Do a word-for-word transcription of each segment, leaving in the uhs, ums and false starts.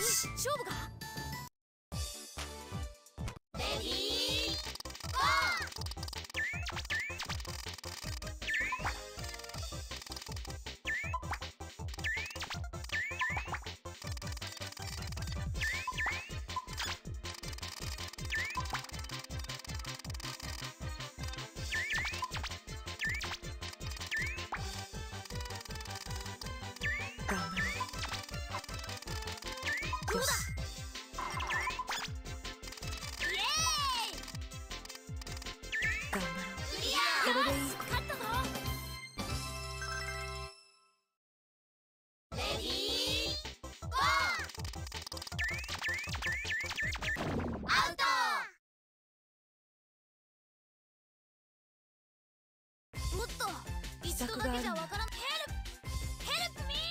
し勝負か。レディーゴ頑張ろう。 どうだ。 頑張ろう。 クリア。 それでいい。 勝ったぞ。レディーゴー。アウト。おっと、一度だけじゃわからん。ヘルプヘルプミー。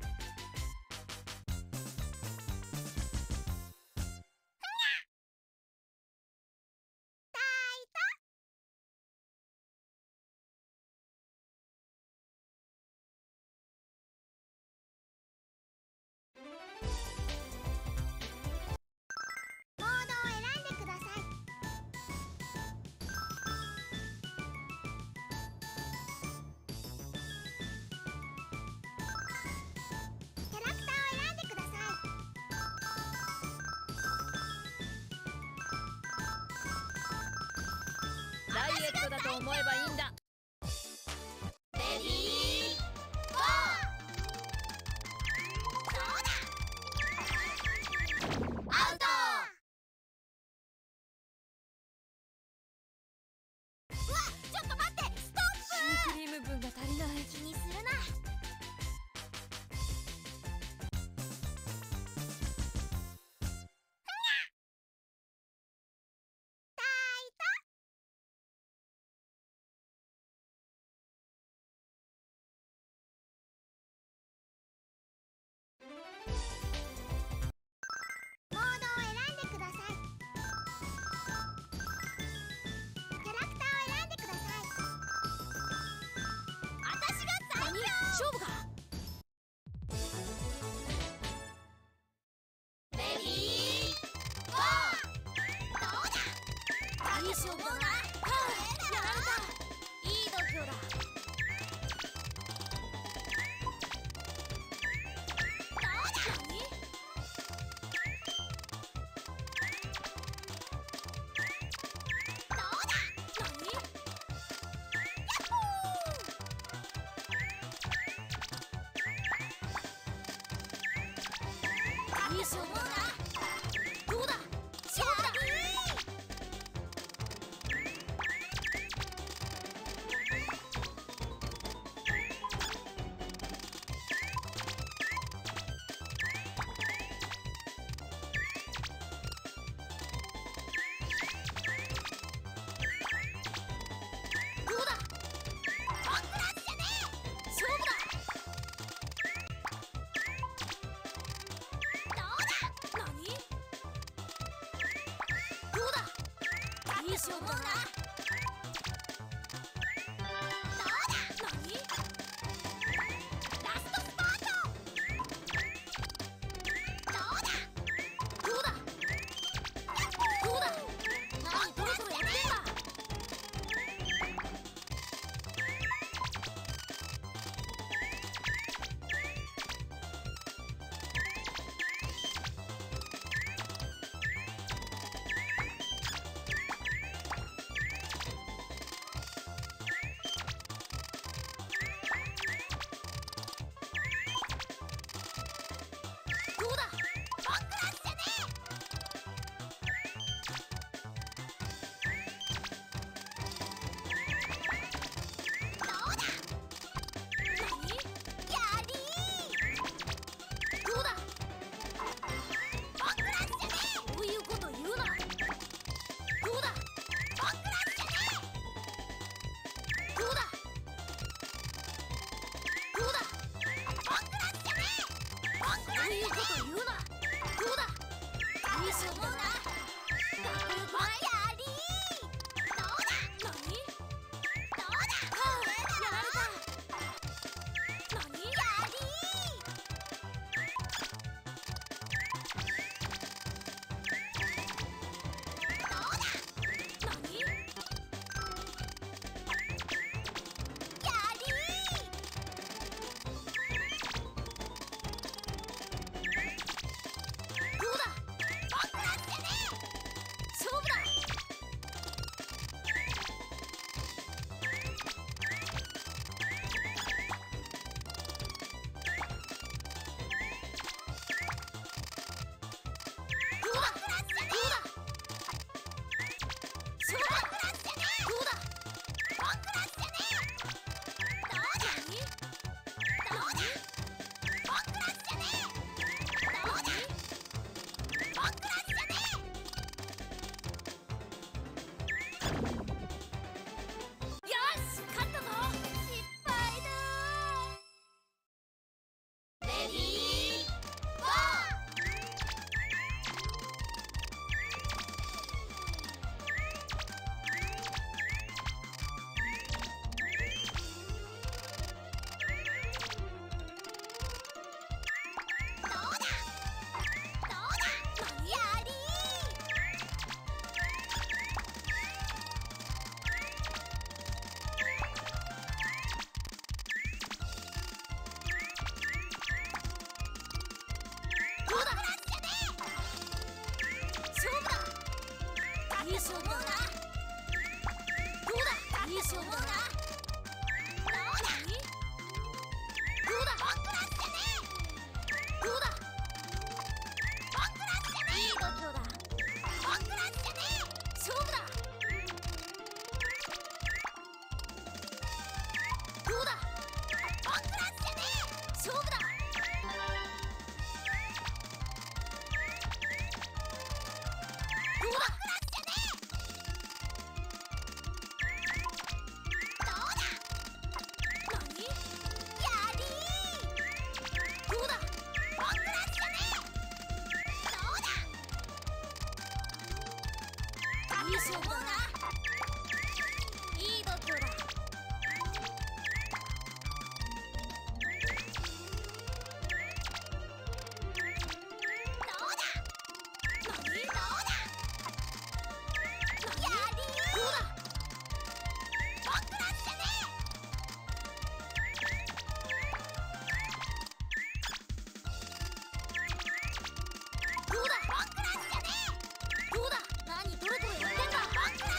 モードを選んでください。キャラクターを選んでください。 ダイエットだと思えばいいんだ。 レディーゴー。どうだ。アウト。うわ、ちょっと待って、ストッシュークリーム分が足りない。 プ。気にするな。モードを選んでください。キャラクターを選んでください。私が最強。勝負か。レディーゴー。どうだ。いい勝負だな。はあ、やられた。いい度胸だ。どうだ。何。どうだ。何。やっほー。いい勝負だな。どうだ。勝負だ。どうだ。バックラッシュね。勝負だ。どうだ。何。どうだ。いい勝負だな。どうだ。何。ラストスパート。どうだ。どうだ。どうだ。何そろそろやってんだ。ど勝負だな。どうだ。どうだ。ボンクラッシャね。どうだ。ボンクラッシャね。いい度胸だ。ボンクラッシャね。勝負だ。どうだ。ボンクラッシャね。勝負だ。どうだ。いい勝負だな。いい度胸だ。どうだ。何。どうだ。やりー。どうだ。ボンクラッシャね。どうだ。ボンクラッシャね。どうだ。何トロトロやってんだ。ボンクラッシャね。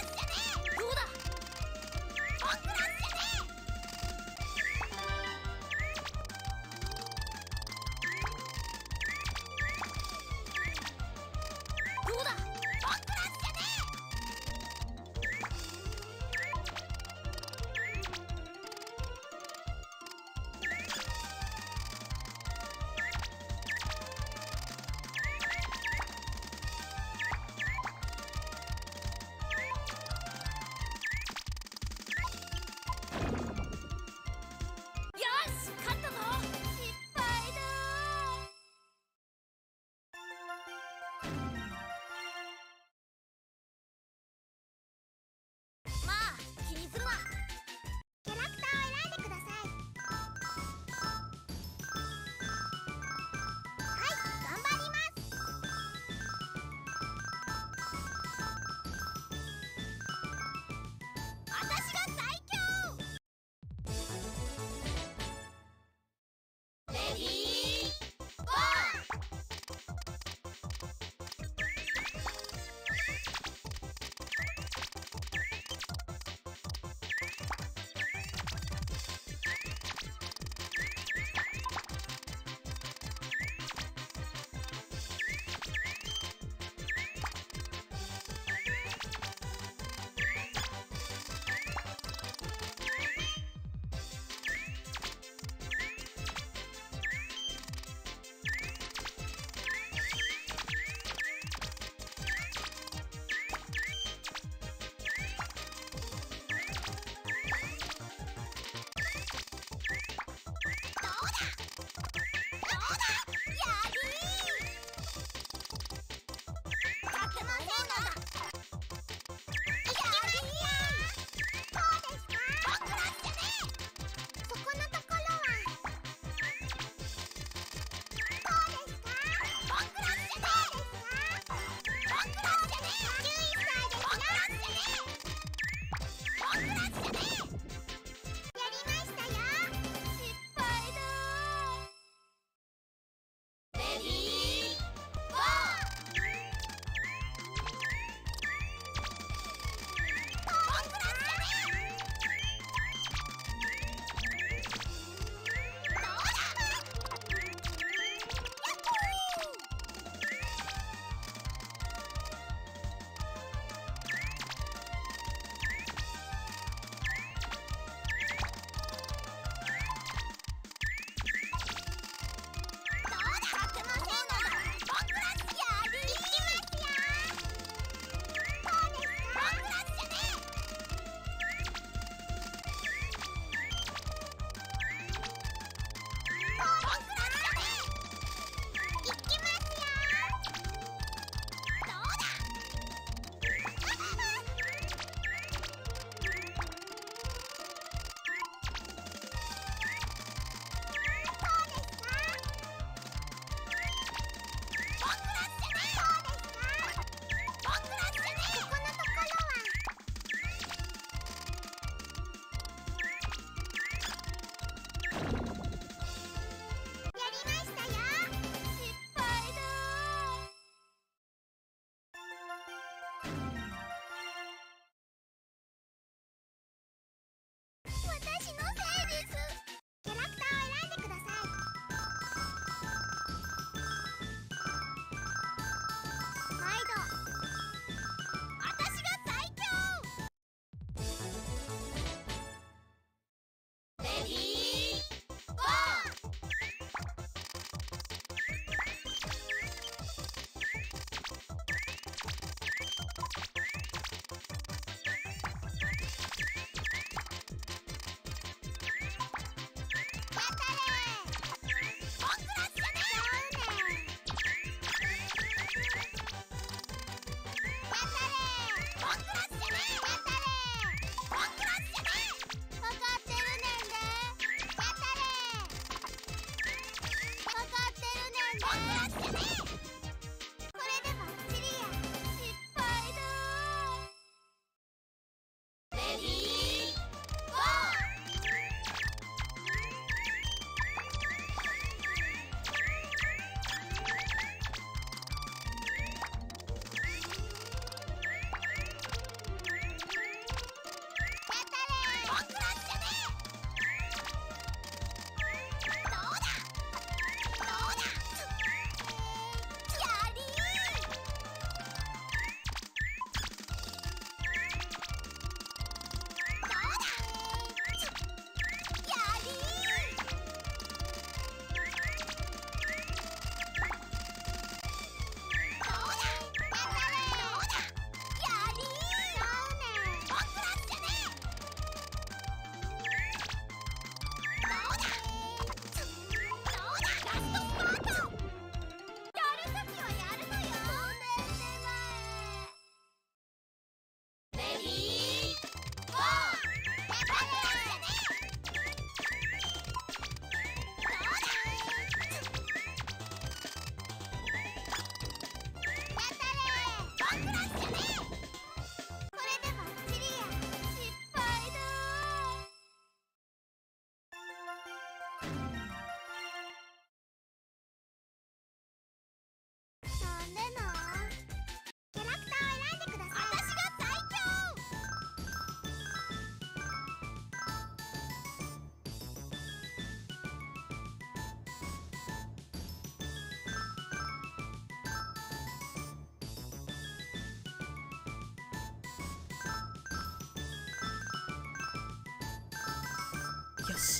よし。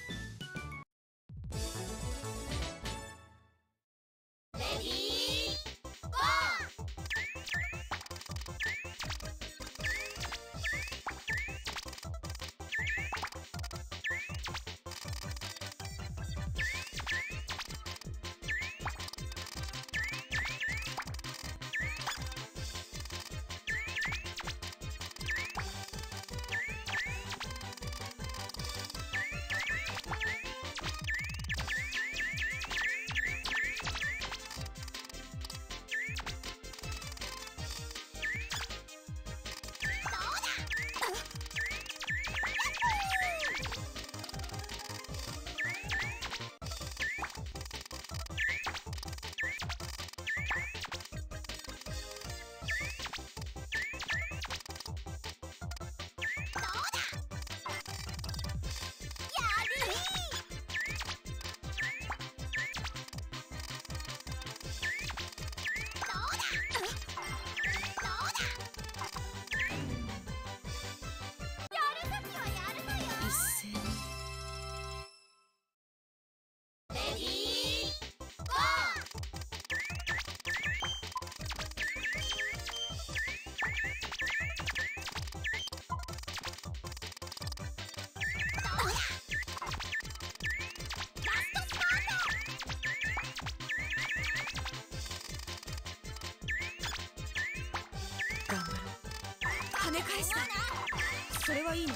レディーゴー。 頑張ろう。跳ね返した。それはいいな。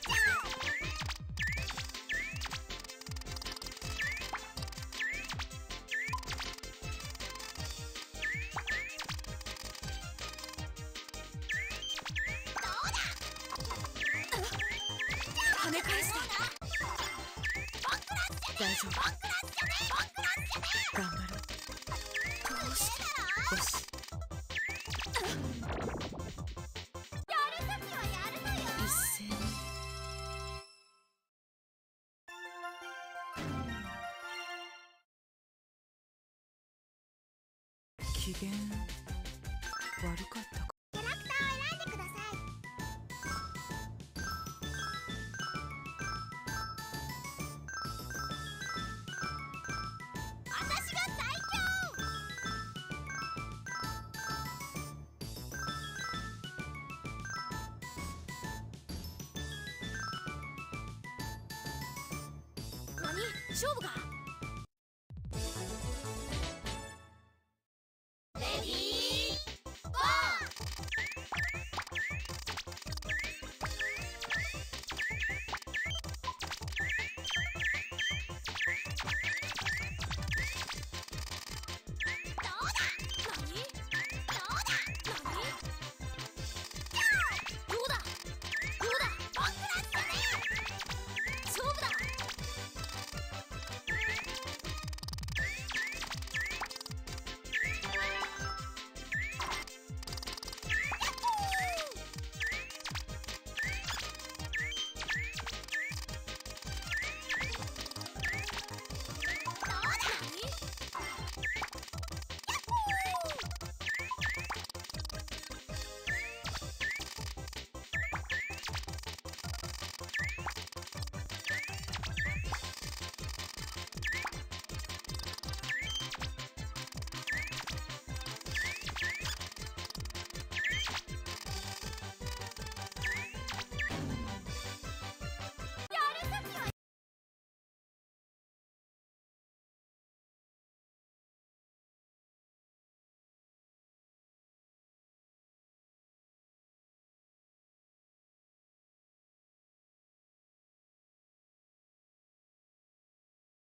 跳ね返した。大丈夫。頑張ろう。どうして。よし。一斉に。機嫌悪かったか。 キャラクターを選んでください。私が最強。何？勝負か？